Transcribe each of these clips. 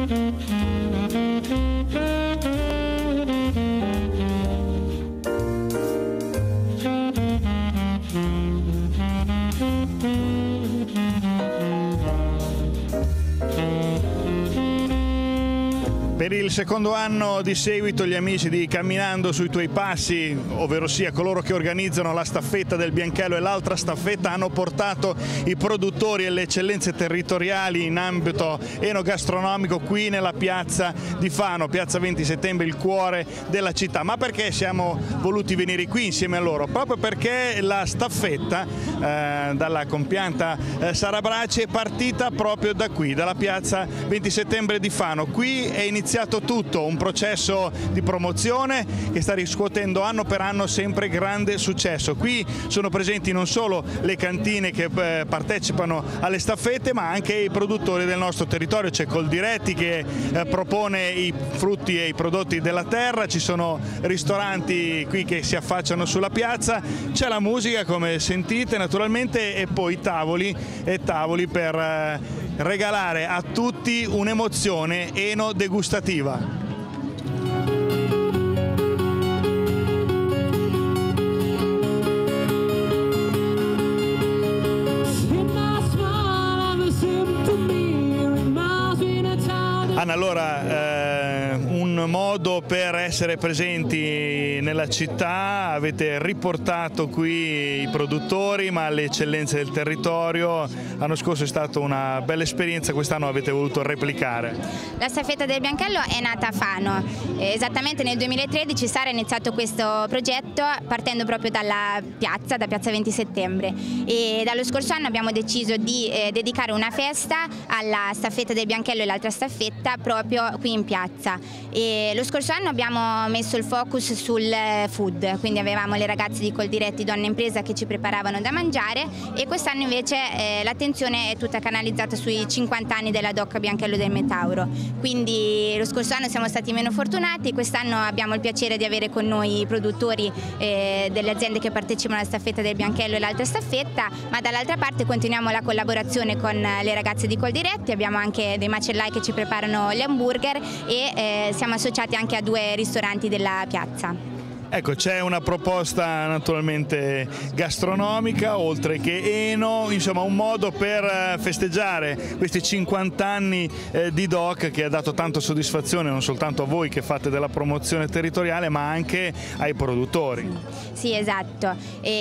Per il secondo anno di seguito gli amici di Camminando sui tuoi passi, ovvero sia coloro che organizzano la staffetta del Bianchello e l'altra staffetta, hanno portato i produttori e le eccellenze territoriali in ambito enogastronomico qui nella piazza di Fano, piazza 20 settembre, il cuore della città. Ma perché siamo voluti venire qui insieme a loro? Proprio perché la staffetta dalla compianta Sara Bracci è partita proprio da qui, dalla piazza 20 settembre di Fano. Qui è iniziato tutto, un processo di promozione che sta riscuotendo anno per anno sempre grande successo. Qui sono presenti non solo le cantine che partecipano alle staffette, ma anche i produttori del nostro territorio. C'è Coldiretti che propone i frutti e i prodotti della terra, ci sono ristoranti qui che si affacciano sulla piazza, c'è la musica come sentite naturalmente, e poi tavoli per regalare a tutti un'emozione eno-degustativa. Anna, allora un modo per essere presenti nella città, avete riportato qui i produttori ma le eccellenze del territorio. L'anno scorso è stata una bella esperienza, quest'anno avete voluto replicare. La staffetta del Bianchello è nata a Fano, esattamente nel 2013 Sara ha iniziato questo progetto partendo proprio dalla piazza, da piazza 20 settembre, e dallo scorso anno abbiamo deciso di dedicare una festa alla staffetta del Bianchello e l'altra staffetta proprio qui in piazza. E lo scorso anno abbiamo messo il focus sul food, quindi avevamo le ragazze di Coldiretti Donna Impresa che ci preparavano da mangiare, e quest'anno invece l'attenzione è tutta canalizzata sui 50 anni della DOC Bianchello del Metauro. Quindi lo scorso anno siamo stati meno fortunati, quest'anno abbiamo il piacere di avere con noi i produttori delle aziende che partecipano alla staffetta del Bianchello e l'altra staffetta, ma dall'altra parte continuiamo la collaborazione con le ragazze di Coldiretti, abbiamo anche dei macellai che ci preparano gli hamburger e siamo associati anche a 2 ristoranti della piazza. Ecco, c'è una proposta naturalmente gastronomica, oltre che eno, insomma un modo per festeggiare questi 50 anni di DOC, che ha dato tanto soddisfazione non soltanto a voi che fate della promozione territoriale, ma anche ai produttori. Sì, esatto.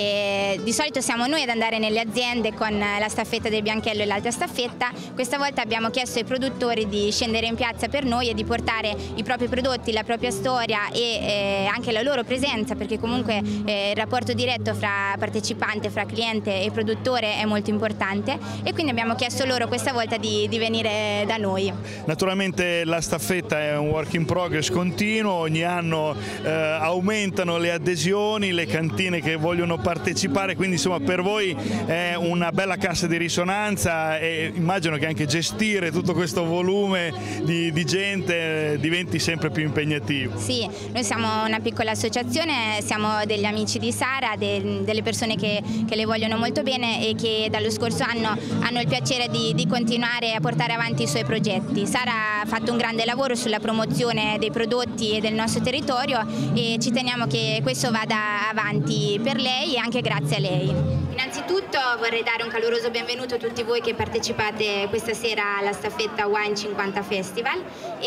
E di solito siamo noi ad andare nelle aziende con la staffetta del Bianchello e l'altra staffetta. Questa volta abbiamo chiesto ai produttori di scendere in piazza per noi e di portare i propri prodotti, la propria storia e anche la loro presenza, perché comunque il rapporto diretto fra partecipante, fra cliente e produttore è molto importante, e quindi abbiamo chiesto loro questa volta di venire da noi. Naturalmente la staffetta è un work in progress continuo, ogni anno aumentano le adesioni, le cantine che vogliono partecipare, quindi insomma per voi è una bella cassa di risonanza, e immagino che anche gestire tutto questo volume di gente diventi sempre più impegnativo. Sì, noi siamo una piccola associazione, siamo degli amici di Sara, delle persone che le vogliono molto bene e che dallo scorso anno hanno il piacere di continuare a portare avanti i suoi progetti. Sara ha fatto un grande lavoro sulla promozione dei prodotti e del nostro territorio, e ci teniamo che questo vada avanti per lei e anche grazie a lei. Innanzitutto vorrei dare un caloroso benvenuto a tutti voi che partecipate questa sera alla staffetta Wine 50 Festival,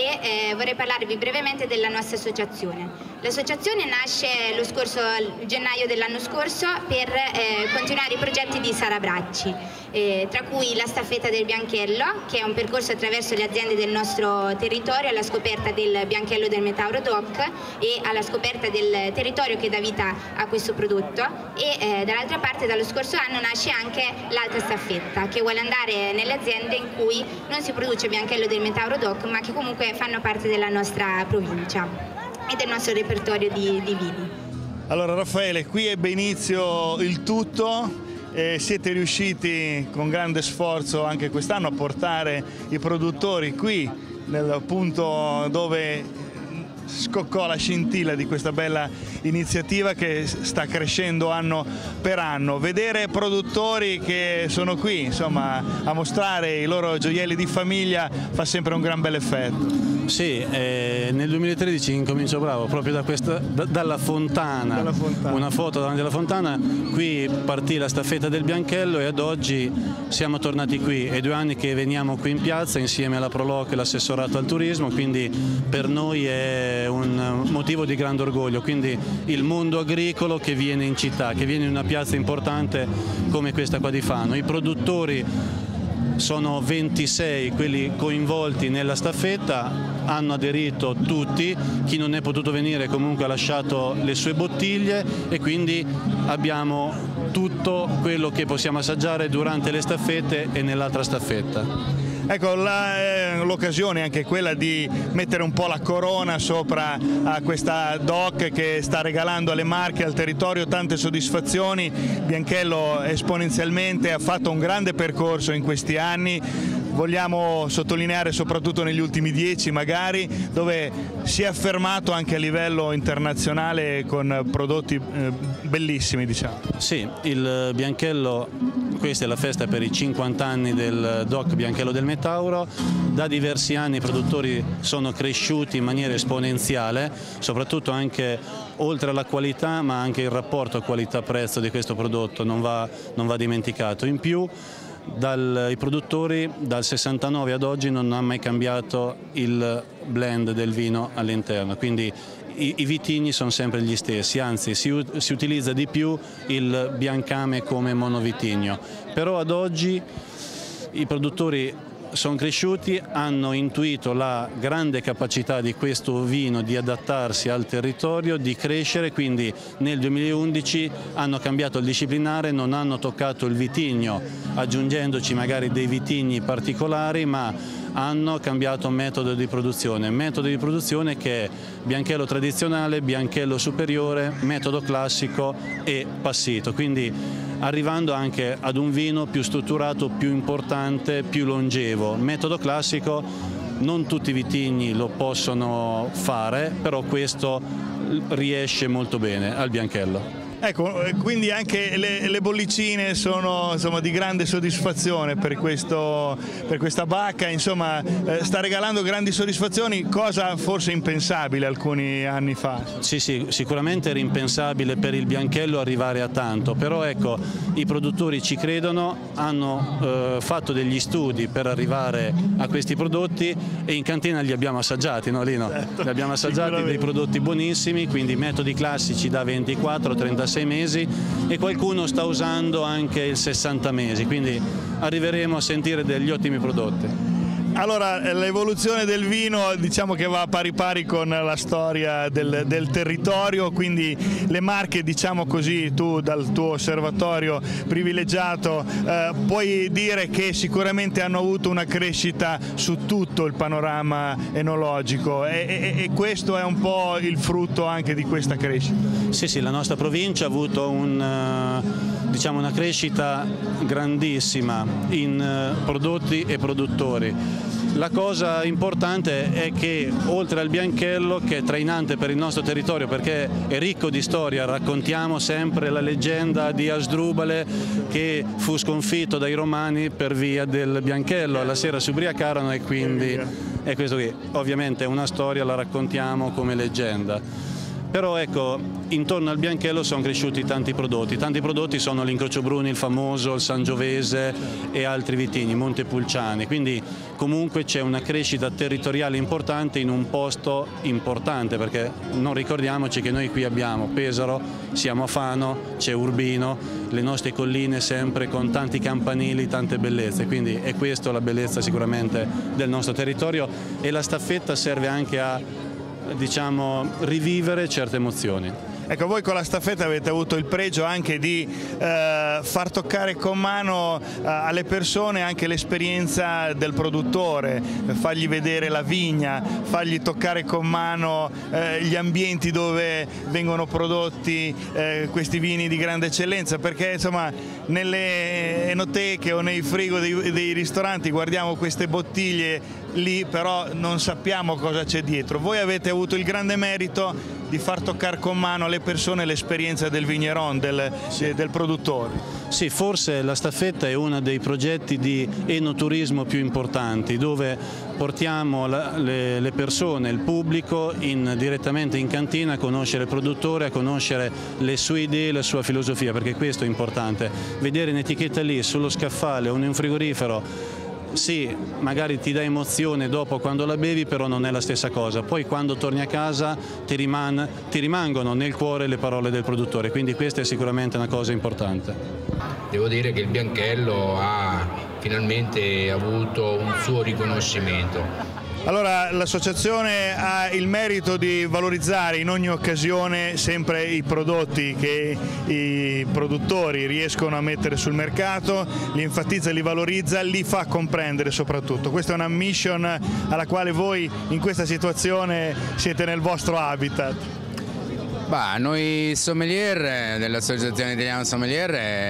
e vorrei parlarvi brevemente della nostra associazione. L'associazione nasce lo scorso gennaio dell'anno scorso per continuare i progetti di Sara Bracci, tra cui la staffetta del Bianchello, che è un percorso attraverso le aziende del nostro territorio alla scoperta del Bianchello del Metauro DOC e alla scoperta del territorio che dà vita a questo prodotto, e dall'altra parte dallo scorso anno nasce anche l'altra staffetta, che vuole andare nelle aziende in cui non si produce Bianchello del Metauro DOC, ma che comunque fanno parte della nostra provincia e del nostro repertorio di vini. Allora Raffaele, qui ebbe inizio il tutto, siete riusciti con grande sforzo anche quest'anno a portare i produttori qui nel punto dove scoccò la scintilla di questa bella iniziativa che sta crescendo anno per anno. Vedere produttori che sono qui, insomma, a mostrare i loro gioielli di famiglia fa sempre un gran bel effetto. Sì, nel 2013 incomincio proprio dalla fontana, una foto davanti alla fontana. Qui partì la staffetta del Bianchello e ad oggi siamo tornati qui. È 2 anni che veniamo qui in piazza insieme alla Proloc e l'assessorato al turismo, quindi per noi è un motivo di grande orgoglio. Quindi il mondo agricolo che viene in città, che viene in una piazza importante come questa qua di Fano. I produttori sono 26 quelli coinvolti nella staffetta, hanno aderito tutti, chi non è potuto venire comunque ha lasciato le sue bottiglie e quindi abbiamo tutto quello che possiamo assaggiare durante le staffette e nell'altra staffetta. Ecco, l'occasione è anche quella di mettere un po' la corona sopra a questa DOC che sta regalando alle Marche e al territorio tante soddisfazioni. Bianchello esponenzialmente ha fatto un grande percorso in questi anni. Vogliamo sottolineare soprattutto negli ultimi 10 magari, dove si è affermato anche a livello internazionale con prodotti bellissimi, diciamo. Sì, il Bianchello, questa è la festa per i 50 anni del DOC Bianchello del Metauro. Da diversi anni i produttori sono cresciuti in maniera esponenziale, soprattutto anche oltre alla qualità, ma anche il rapporto qualità-prezzo di questo prodotto non va dimenticato. In più, i produttori dal 69 ad oggi non hanno mai cambiato il blend del vino all'interno, quindi i vitigni sono sempre gli stessi, anzi si utilizza di più il biancame come monovitigno. Però ad oggi i produttori sono cresciuti, hanno intuito la grande capacità di questo vino di adattarsi al territorio, di crescere, quindi nel 2011 hanno cambiato il disciplinare, non hanno toccato il vitigno aggiungendoci magari dei vitigni particolari, ma hanno cambiato metodo di produzione che è Bianchello tradizionale, Bianchello superiore, metodo classico e passito, quindi arrivando anche ad un vino più strutturato, più importante, più longevo. Metodo classico non tutti i vitigni lo possono fare, però questo riesce molto bene al Bianchello. Ecco, quindi anche le bollicine sono insomma di grande soddisfazione per questa bacca, insomma sta regalando grandi soddisfazioni, cosa forse impensabile alcuni anni fa. Sì, sicuramente era impensabile per il Bianchello arrivare a tanto, però ecco, i produttori ci credono, hanno fatto degli studi per arrivare a questi prodotti e in cantina li abbiamo assaggiati, no Lino? Certo, li abbiamo assaggiati, dei prodotti buonissimi, quindi metodi classici da 24-36 mesi e qualcuno sta usando anche il 60 mesi, quindi arriveremo a sentire degli ottimi prodotti. Allora, l'evoluzione del vino diciamo che va pari pari con la storia del territorio, quindi le Marche, diciamo così, tu dal tuo osservatorio privilegiato puoi dire che sicuramente hanno avuto una crescita su tutto il panorama enologico e questo è un po' il frutto anche di questa crescita. Sì, la nostra provincia ha avuto una crescita grandissima in prodotti e produttori. La cosa importante è che oltre al Bianchello, che è trainante per il nostro territorio perché è ricco di storia, raccontiamo sempre la leggenda di Asdrubale che fu sconfitto dai Romani per via del Bianchello, alla sera si ubriacarono e quindi è questo qui. Ovviamente è una storia, la raccontiamo come leggenda. Però ecco, intorno al Bianchello sono cresciuti tanti prodotti sono l'Incrocio Bruni, il famoso, il Sangiovese e altri vitigni, Montepulciani, quindi comunque c'è una crescita territoriale importante in un posto importante, perché non ricordiamoci che noi qui abbiamo Pesaro, siamo a Fano, c'è Urbino, le nostre colline sempre con tanti campanili, tante bellezze, quindi è questa la bellezza sicuramente del nostro territorio e la staffetta serve anche a rivivere certe emozioni. Ecco, voi con la staffetta avete avuto il pregio anche di far toccare con mano alle persone anche l'esperienza del produttore, fargli vedere la vigna, fargli toccare con mano gli ambienti dove vengono prodotti questi vini di grande eccellenza, perché insomma nelle enoteche o nei frigo dei ristoranti guardiamo queste bottiglie lì, però non sappiamo cosa c'è dietro. Voi avete avuto il grande merito di far toccare con mano alle persone l'esperienza del vigneron, del produttore. Sì, forse la staffetta è uno dei progetti di enoturismo più importanti, dove portiamo le persone, il pubblico direttamente in cantina a conoscere il produttore, a conoscere le sue idee, la sua filosofia, perché questo è importante. Vedere un'etichetta lì sullo scaffale o in un frigorifero, sì, magari ti dà emozione dopo quando la bevi, però non è la stessa cosa. Poi quando torni a casa ti rimangono nel cuore le parole del produttore, quindi questa è sicuramente una cosa importante. Devo dire che il Bianchello ha finalmente avuto un suo riconoscimento. Allora, l'associazione ha il merito di valorizzare in ogni occasione sempre i prodotti che i produttori riescono a mettere sul mercato, li enfatizza, li valorizza, li fa comprendere soprattutto. Questa è una mission alla quale voi in questa situazione siete nel vostro habitat. Bah, noi sommelier dell'Associazione Italiana Sommelier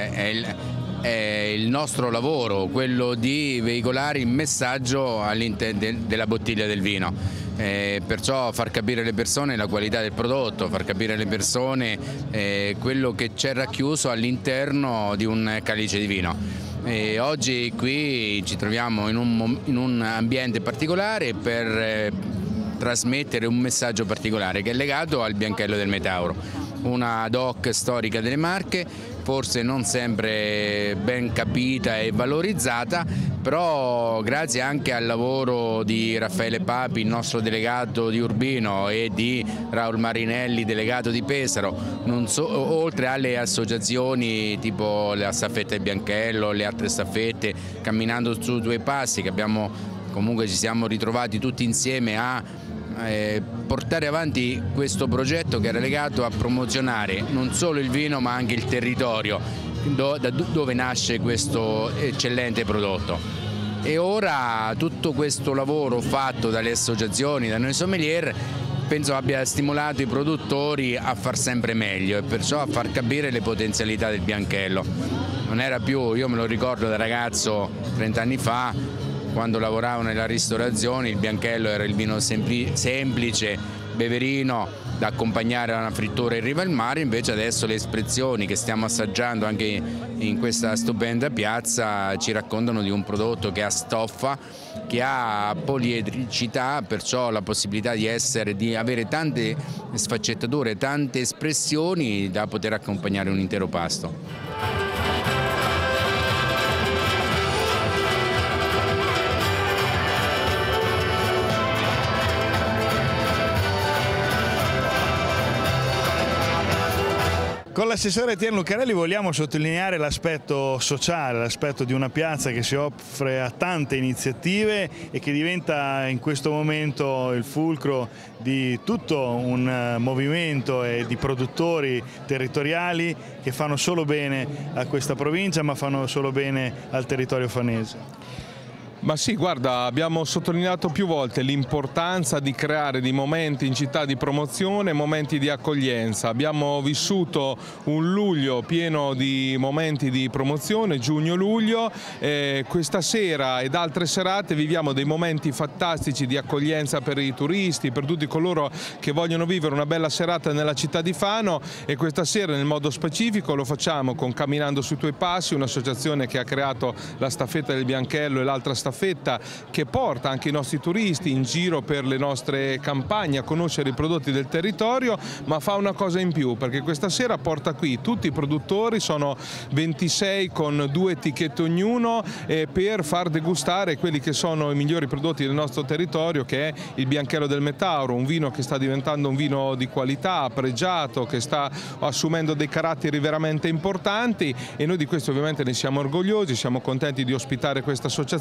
è il nostro lavoro, quello di veicolare il messaggio all'interno della bottiglia del vino, perciò far capire alle persone la qualità del prodotto, far capire alle persone quello che c'è racchiuso all'interno di un calice di vino. Oggi qui ci troviamo in un ambiente particolare per trasmettere un messaggio particolare che è legato al Bianchello del Metauro, una DOC storica delle Marche, forse non sempre ben capita e valorizzata, però grazie anche al lavoro di Raffaele Papi, il nostro delegato di Urbino, e di Raul Marinelli, delegato di Pesaro, oltre alle associazioni tipo la staffetta del Bianchello, le altre staffette, Camminando su due passi, che comunque ci siamo ritrovati tutti insieme a portare avanti questo progetto che era legato a promozionare non solo il vino ma anche il territorio da dove nasce questo eccellente prodotto. E ora tutto questo lavoro fatto dalle associazioni, da noi sommelier, penso abbia stimolato i produttori a far sempre meglio e perciò a far capire le potenzialità del Bianchello. Non era più, io me lo ricordo da ragazzo 30 anni fa, quando lavoravo nella ristorazione, il Bianchello era il vino semplice, beverino, da accompagnare a una frittura in riva al mare, invece adesso le espressioni che stiamo assaggiando anche in questa stupenda piazza ci raccontano di un prodotto che ha stoffa, che ha poliedricità, perciò la possibilità di avere tante sfaccettature, tante espressioni da poter accompagnare un intero pasto. Con l'assessore Etienne Lucarelli vogliamo sottolineare l'aspetto sociale, l'aspetto di una piazza che si offre a tante iniziative e che diventa in questo momento il fulcro di tutto un movimento e di produttori territoriali che fanno solo bene a questa provincia, ma fanno solo bene al territorio fanese. Ma sì, guarda, abbiamo sottolineato più volte l'importanza di creare dei momenti in città di promozione, momenti di accoglienza. Abbiamo vissuto un luglio pieno di momenti di promozione, giugno-luglio. Questa sera ed altre serate viviamo dei momenti fantastici di accoglienza per i turisti, per tutti coloro che vogliono vivere una bella serata nella città di Fano, e questa sera nel modo specifico lo facciamo con Camminando sui tuoi passi, un'associazione che ha creato la staffetta del Bianchello e l'altra staffetta, che porta anche i nostri turisti in giro per le nostre campagne a conoscere i prodotti del territorio, ma fa una cosa in più, perché questa sera porta qui tutti i produttori, sono 26 con 2 etichette ognuno, per far degustare quelli che sono i migliori prodotti del nostro territorio, che è il Bianchello del Metauro, un vino che sta diventando un vino di qualità, pregiato, che sta assumendo dei caratteri veramente importanti, e noi di questo ovviamente ne siamo orgogliosi, siamo contenti di ospitare questa associazione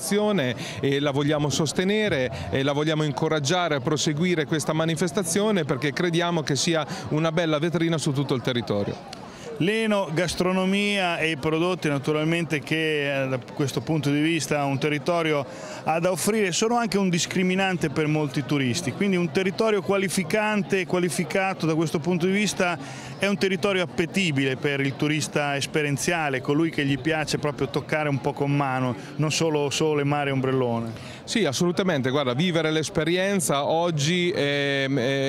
manifestazione e la vogliamo sostenere e la vogliamo incoraggiare a proseguire questa manifestazione perché crediamo che sia una bella vetrina su tutto il territorio. L'enogastronomia e i prodotti naturalmente che da questo punto di vista un territorio ha da offrire sono anche un discriminante per molti turisti, quindi un territorio qualificante e qualificato da questo punto di vista è un territorio appetibile per il turista esperienziale, colui che gli piace proprio toccare un po' con mano, non solo sole, mare e ombrellone. Sì, assolutamente, guarda, vivere l'esperienza oggi è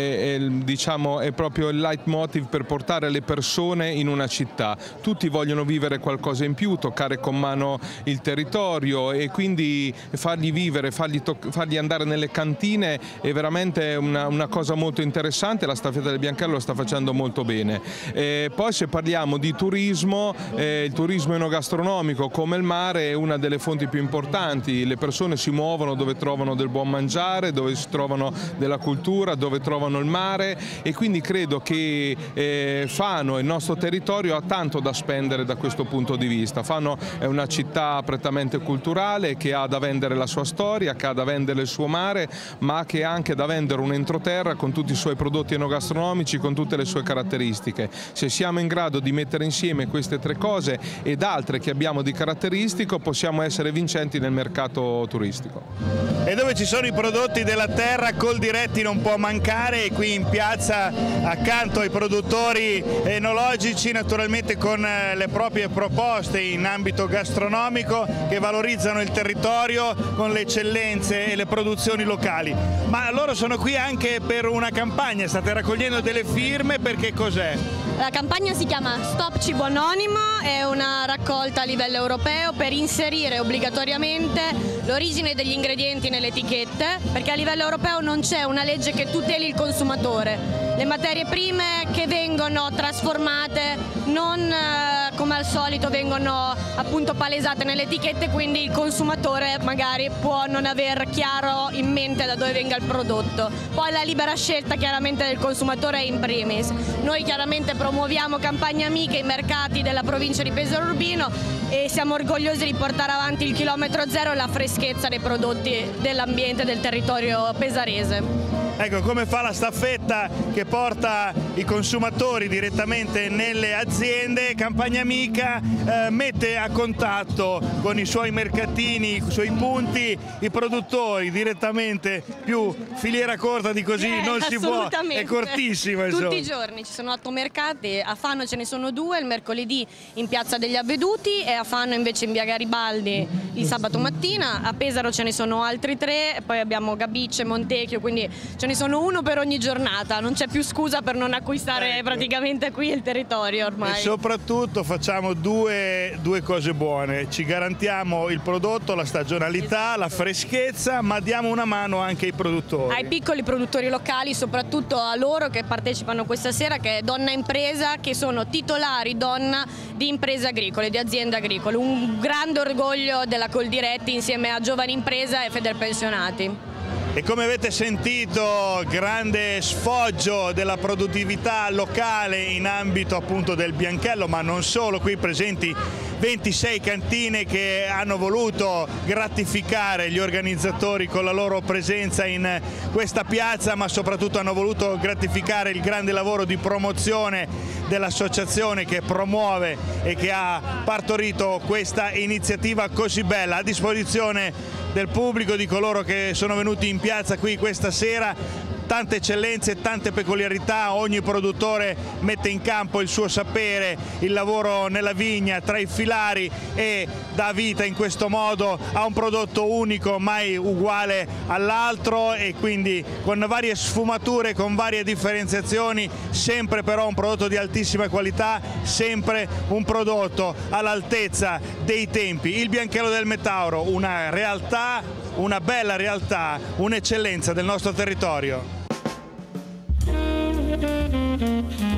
proprio il leitmotiv per portare le persone in una città. Tutti vogliono vivere qualcosa in più, toccare con mano il territorio e quindi fargli vivere, fargli andare nelle cantine è veramente una cosa molto interessante. La staffetta del Bianchello lo sta facendo molto bene. Poi se parliamo di turismo, il turismo enogastronomico come il mare è una delle fonti più importanti. Le persone si muovono dove trovano del buon mangiare, dove si trovano della cultura, dove trovano il mare e quindi credo che Fano, il nostro territorio, ha tanto da spendere da questo punto di vista. Fano è una città prettamente culturale che ha da vendere la sua storia, che ha da vendere il suo mare, ma che ha anche da vendere un entroterra con tutti i suoi prodotti enogastronomici, con tutte le sue caratteristiche. Se siamo in grado di mettere insieme queste tre cose ed altre che abbiamo di caratteristico, possiamo essere vincenti nel mercato turistico. E dove ci sono i prodotti della terra, Coldiretti non può mancare, e qui in piazza accanto ai produttori enologici, naturalmente con le proprie proposte in ambito gastronomico che valorizzano il territorio con le eccellenze e le produzioni locali. Ma loro sono qui anche per una campagna, state raccogliendo delle firme, perché cos'è? La campagna si chiama Stop Cibo Anonimo, è una raccolta a livello europeo per inserire obbligatoriamente l'origine degli ingredienti nelle etichette, perché a livello europeo non c'è una legge che tuteli il consumatore. Le materie prime che vengono trasformate non come al solito vengono appunto palesate nelle etichette, quindi il consumatore magari può non aver chiaro in mente da dove venga il prodotto. Poi la libera scelta chiaramente del consumatore è in primis. Noi chiaramente promuoviamo campagne amiche ai mercati della provincia di Pesaro Urbino e siamo orgogliosi di portare avanti il chilometro zero e la freschezza dei prodotti dell'ambiente del territorio pesarese. Ecco, come fa la staffetta che porta i consumatori direttamente nelle aziende, Campagna Amica mette a contatto con i suoi mercatini, i suoi punti, i produttori direttamente, più filiera corta di così non si può, è cortissima. Tutti i giorni ci sono 8 mercati, a Fano ce ne sono 2, il mercoledì in Piazza degli Avveduti e a Fano invece in via Garibaldi il sabato mattina, a Pesaro ce ne sono altri 3, poi abbiamo Gabicce, Montecchio, quindi ce ne sono uno per ogni giornata, non c'è più scusa per non acquistare praticamente qui il territorio ormai. E soprattutto facciamo due cose buone, ci garantiamo il prodotto, la stagionalità, la freschezza, ma diamo una mano anche ai produttori. Ai piccoli produttori locali, soprattutto a loro che partecipano questa sera, che è Donna Impresa, che sono titolari donna di imprese agricole, di aziende agricole, un grande orgoglio della Coldiretti insieme a Giovani Impresa e Federpensionati. E come avete sentito, grande sfoggio della produttività locale in ambito appunto del Bianchello, ma non solo, qui presenti 26 cantine che hanno voluto gratificare gli organizzatori con la loro presenza in questa piazza, ma soprattutto hanno voluto gratificare il grande lavoro di promozione dell'associazione che promuove e che ha partorito questa iniziativa così bella, a disposizione del pubblico, di coloro che sono venuti in piazza qui questa sera. Tante eccellenze, tante peculiarità, ogni produttore mette in campo il suo sapere, il lavoro nella vigna, tra i filari, e dà vita in questo modo a un prodotto unico, mai uguale all'altro, e quindi con varie sfumature, con varie differenziazioni, sempre però un prodotto di altissima qualità, sempre un prodotto all'altezza dei tempi. Il Bianchello del Metauro, una realtà, una bella realtà, un'eccellenza del nostro territorio.